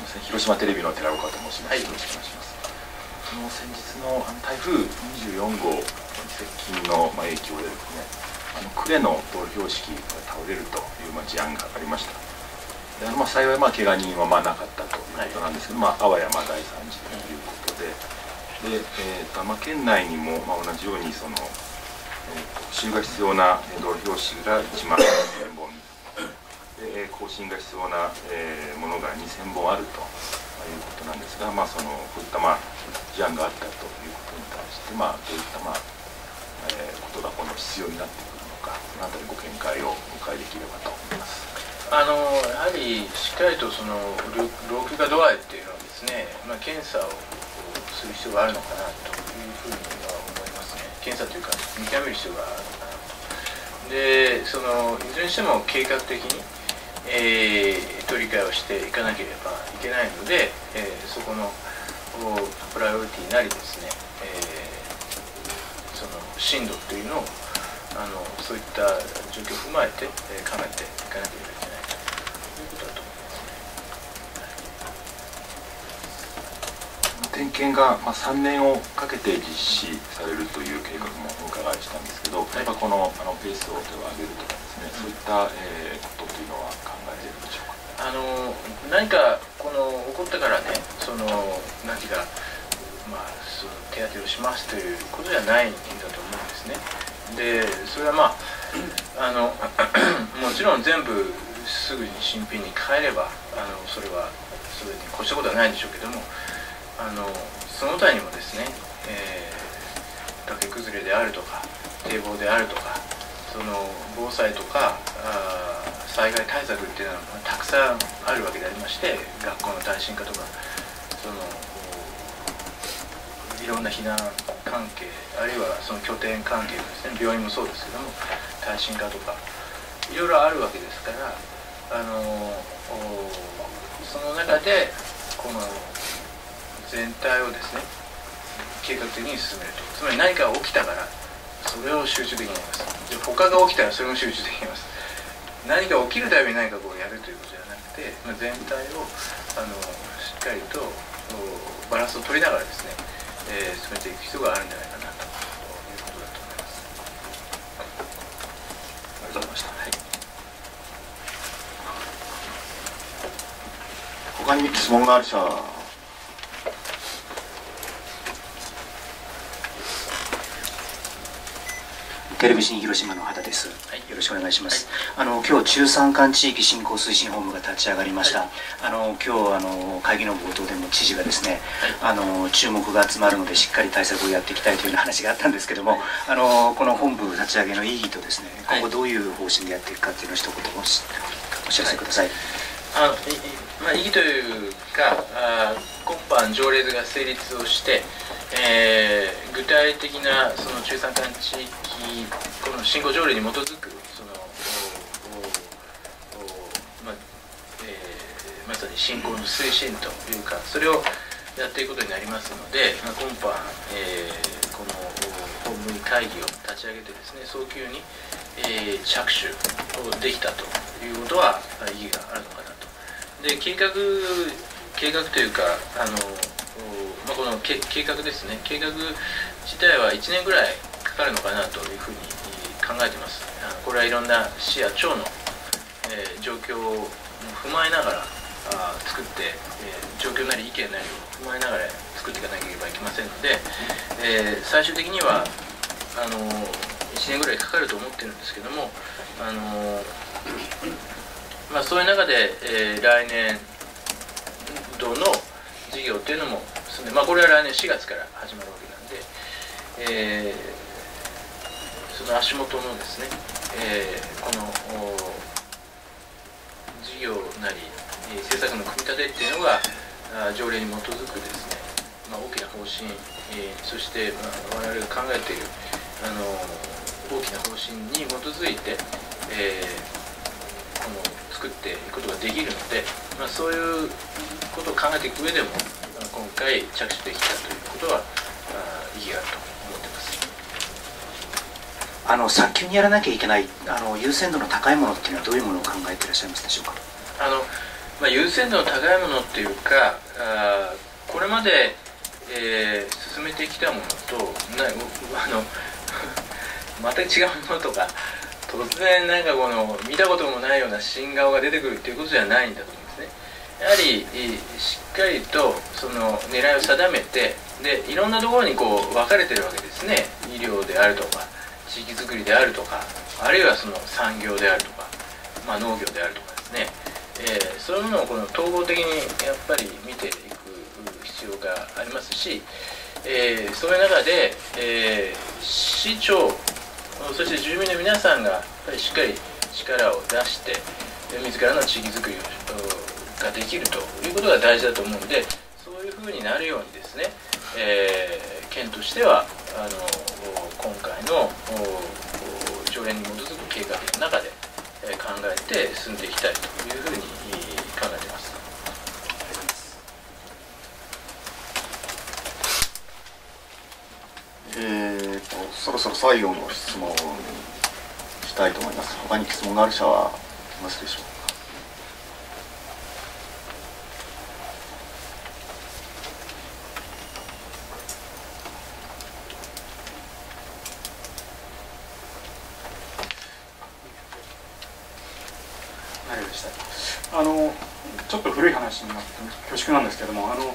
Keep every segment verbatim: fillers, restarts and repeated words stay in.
すみません、広島テレビの寺岡と申します。はい、よろしくお願いします。その先日のあの台風にじゅうよんごう接近のまあ影響でですね、あの呉の道路標識が倒れるというまあ事案がありました。であのまあ幸いまあ怪我人はまあなかったということなんですけど、はい、まああわやまあ大惨事ということで、で、えーとまあ、県内にもまあ同じようにその、えー、と補修が必要な道路標識がいちまんせんぼんで、更新が必要な、えー、ものがにせんぼんあるということなんですが、まあ、そのこういった、まあ、事案があったということに対して、まあ、どういった、まあえー、ことが今度必要になってくるのか、そのあたりご見解をお伺いできればと思います。 あのやはりしっかりとその老朽化度合いっていうのをですね、まあ、検査をする必要があるのかなというふうには思いますね。検査というか見極める必要があるのかなと。でそのいずれにしても計画的にえー、取り替えをしていかなければいけないので、えー、そこのプライオリティなりですね、えー、その進度というのをあのそういった状況を踏まえて、えー、考えていかなければいけないということだと思いますね。点検が、まあ、さんねんをかけて実施されるという計画もお伺いしたんですけど、やっぱこのあのペースを手を挙げるとかですね、そういった、えー、ことというのは考えているでしょうか。 あの何かこの起こったからね、その何か、まあ、その手当てをしますということではないんだと思うんですね。でそれはまああのもちろん全部すぐに新品に変えればあのそれはそれに越したことはないんでしょうけども、あのその他にもですね、えー、崖崩れであるとか堤防であるとか、その防災とかあ災害対策っていうのはたくさんあるわけでありまして、学校の耐震化とかそのいろんな避難関係、あるいはその拠点関係ですね、病院もそうですけども耐震化とかいろいろあるわけですから、あのその中でこの全体をですね計画的に進めると。つまり何かが起きたからそれを集中的にやります。で他が起きたらそれも集中的にやります。何か起きるたびに何かこうやるということではなくて、まあ、全体をあのしっかりとバランスを取りながらですね、えー、進めていく必要があるんじゃないかなということだと思います。 ありがとうございました。はい、他に質問がある人は。 テレビ新広島の畑です。はい、よろしくお願いします。はい、あの今日中山間地域振興推進本部が立ち上がりました。はい、あの今日あの会議の冒頭でも知事がですね、はい、あの注目が集まるのでしっかり対策をやっていきたいというような話があったんですけども、はい、あのこの本部立ち上げの意義とですね、今後どういう方針でやっていくかっていうのを一言お知らせください。 はい、あのまあ、意義というかあ今般条例が成立をして、えー、具体的なその中山間地域この振興条例に基づくそのまあえー、まさに振興の推進というかそれをやっていくことになりますので、まあ、今般、えー、この本部会議を立ち上げてですね早急に、えー、着手をできたということは意義があるのかなと。で計画計画というかあの、まあ、この計画ですね計画自体はいちねんぐらいかかるのかなというふうに考えています。あのこれはいろんな市や町の、えー、状況を踏まえながらあ作って、えー、状況なり意見なりを踏まえながら作っていかなければいけませんので、えー、最終的にはあのいちねんぐらいかかると思ってるんですけども、あのまあ、そういう中で、えー、来年度の事業というのも進んで、まあ、これは来年しがつから始まるわけなんで、えー、その足元のですね、えー、この事業なり政策の組み立てっていうのが条例に基づくですね、まあ、大きな方針、えー、そして、まあ、我々が考えているあの大きな方針に基づいて、えー、この作っていくことができるので、まあ、そういうことを考えていく上でも今回着手できたということは意義があると思っています。 あの早急にやらなきゃいけないあの優先度の高いものっていうのはどういうものを考えていらっしゃいますでしょうか。 あのまあ、優先度の高いものっていうか、あこれまで、えー、進めてきたものとなあの全く違うものとか、突然なんかこの見たこともないような新顔が出てくるっていうことじゃないんだと思うんですね。やはりしっかりとその狙いを定めて、でいろんなところにこう分かれてるわけですね。医療であるとか地域づくりであるとか、あるいはその産業であるとか、まあ、農業であるとかですね、えー、そういうものをこの統合的にやっぱり見ていく必要がありますし、えー、そういう中で、えー、市長そして住民の皆さんがやっぱりしっかり力を出して自らの地域づくりができるということが大事だと思うので、そういうふうになるようにですね、えー、県としてはあの今回の条例に基づく計画の中で考えて進んでいきたいというふうに考えています。 えーと、そろそろ最後の質問をしたいと思います。他に質問がある人はいますでしょうか。 あのちょっと古い話になって恐縮なんですけども、あの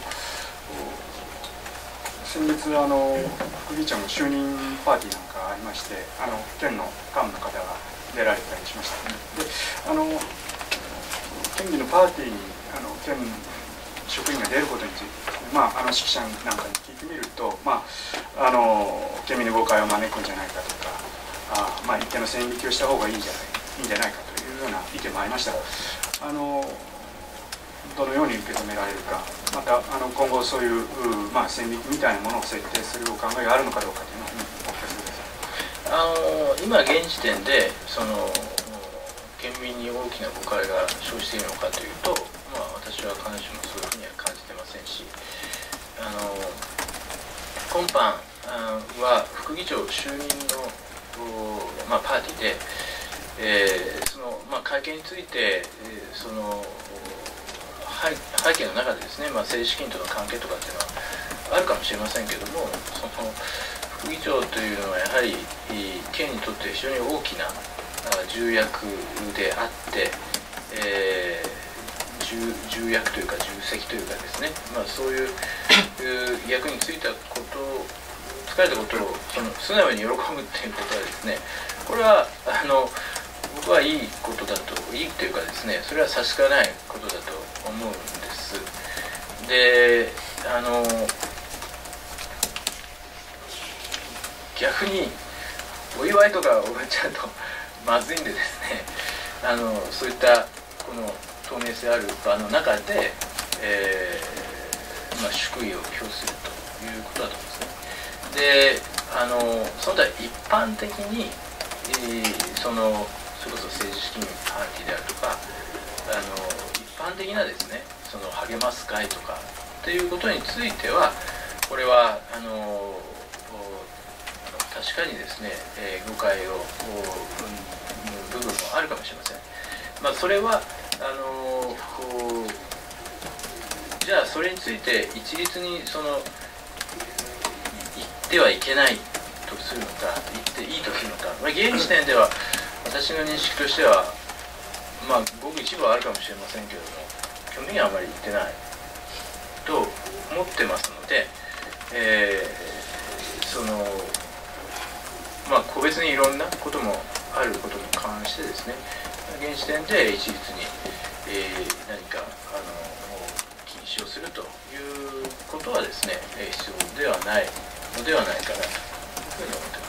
先日あの副議長の就任パーティーなんかありまして、あの県の幹部の方が出られたりしました。であの県議のパーティーにあの県職員が出ることについてですね、まあ、あの識者なんかに聞いてみると、まあ、あの県民の誤解を招くんじゃないかとか、あ、まあ、一定の線引きをした方がいいんじゃないいいんじゃないかというような意見もありました。あのどのように受け止められるか、またあの今後そういう、まあ、線引きみたいなものを設定するお考えがあるのかどうかというのをお聞かせください。 あの今現時点でその県民に大きな誤解が生じているのかというと、まあ、私は必ずしもそういうふうには感じてませんし、あの今般は副議長就任の、まあ、パーティーで、えーそのまあ、会見について、えー、その背景の中でですね、まあ、政治資金との関係とかっていうのはあるかもしれませんけども、その副議長というのはやはり県にとって非常に大きな重役であって、えー、重, 重役というか重責というかですね、まあ、そういう役に就いたことを疲れたことをその素直に喜ぶっていうことはですね、これはあの僕はいいことだと、いいというかですね、それは差し支えないことだと思うんです。で、あの逆にお祝いとかをやっちゃうとまずいんでですね、あのそういったこの透明性ある場の中で、えーまあ、祝意を表するということだと思うんですね。で、あのその他一般的に、えー、そのそれこそ政治資金パーティーであるとか、あの一般的なですね、その励ます会とかっていうことについては、これはあの確かにですね、えー、誤解を生む部分もあるかもしれません。まあ、それはあのじゃあそれについて一律にその言ってはいけないとするのか、言っていいとするのか、まあ、現時点では私の認識としては、まあ、ごく一部はあるかもしれませんけれども、基本的にはあまり言ってないと思ってますので、えー、そのまあ個別にいろんなこともあることに関してですね、現時点で一律に、えー、何かあの禁止をするということはですね、必要ではないのではないかなというふうに思っています。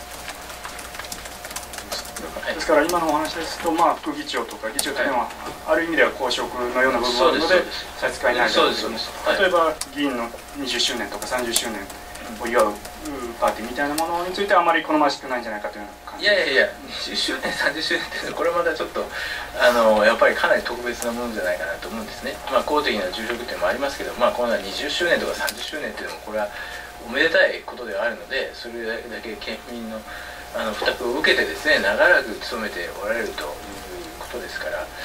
ですから今のお話ですと、まあ、副議長とか議長というのは、はい、ある意味では公職のような部分があるので差し支えないだろうけども、例えば議員のにじゅっしゅうねんとかさんじゅっしゅうねんを祝うパーティーみたいなものについてはあまり好ましくないんじゃないかというような感じ。 いやいやいや、にじゅっしゅうねんさんじゅっしゅうねんってこれまたちょっとあのやっぱりかなり特別なものじゃないかなと思うんですね。まあ公的な重力点もありますけど、まあこのにじゅっしゅうねんとかさんじゅっしゅうねんっていうのもこれはおめでたいことではあるので、それだけ県民のあの負託を受けてですね、長らく務めておられるということですから、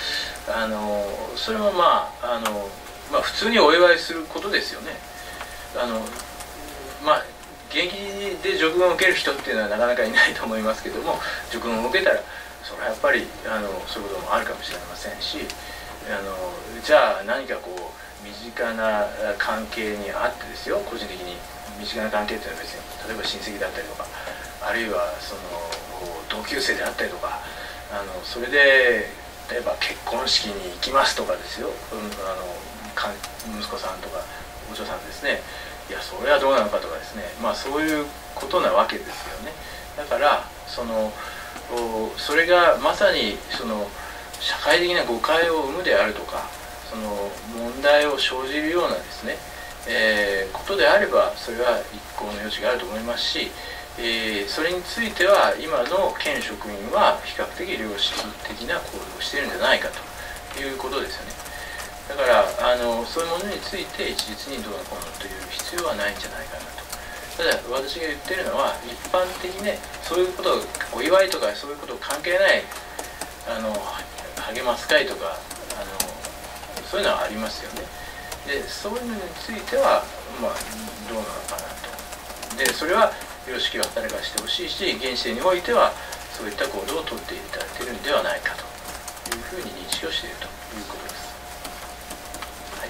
あのそれもまああの、まあ、普通にお祝いすることですよね。あのまあ現役で叙勲を受ける人っていうのはなかなかいないと思いますけども、叙勲を受けたらそれはやっぱりあのそういうこともあるかもしれませんし、あのじゃあ何かこう身近な関係にあってですよ、個人的に身近な関係っていうのは別に例えば親戚だったりとか、あるいはその同級生であったりとか、あのそれで例えば結婚式に行きますとかですよ、うん、あのか息子さんとかお嬢さんですね、いやそれはどうなのかとかですね、まあそういうことなわけですよね。だからそのそれがまさにその社会的な誤解を生むであるとか、その問題を生じるようなですね、えー、ことであればそれは一考の余地があると思いますし、えー、それについては今の県職員は比較的良識的な行動をしているんじゃないかということですよね。だからあのそういうものについて一律にどうのこうのという必要はないんじゃないかなと。ただ私が言ってるのは一般的にね、そういうことをお祝いとかそういうことを関係ないあの励ます会とかあのそういうのはありますよね。でそういうのについてはまあどうなのかなと。でそれは良識を働かせてほしいし、現時点においてはそういった行動をとっていただいているんではないかというふうに認識をしているということです。はい、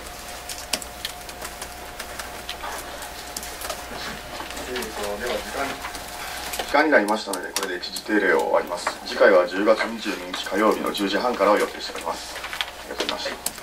えーとでは時間時間になりましたので、これで一時定例を終わります。次回はじゅうがつにじゅうににち火曜日のじゅうじはんからを予定しております。ありがとうございました。